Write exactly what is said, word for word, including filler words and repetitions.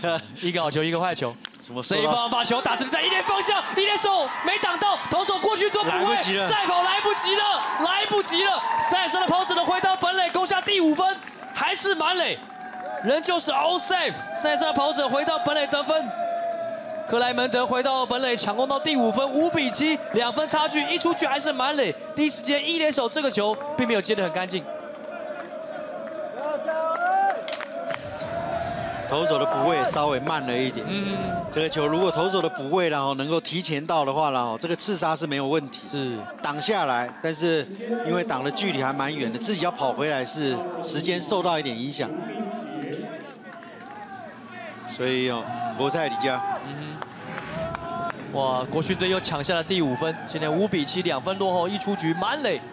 一个好球，一个坏球。 怎么这一棒把球打成在一垒方向，一垒手没挡到，投手过去做补位，赛跑来不及了，来不及了。赛森的跑者呢回到本垒攻下第五分，还是满垒，仍旧是 all safe。赛森的跑者回到本垒得分，克莱门德回到本垒抢攻到第五分，五比七，两分差距，一出局还是满垒。第一时间一垒手这个球并没有接得很干净。 投手的补位稍微慢了一点。嗯，这个球如果投手的补位然后能够提前到的话，然后这个刺杀是没有问题。 是挡下来，但是因为挡的距离还蛮远的，自己要跑回来是时间受到一点影响。所以哦，博塞里加。 嗯哼。哇，国训队又抢下了第五分，现在五比七，两分落后，一出局满垒。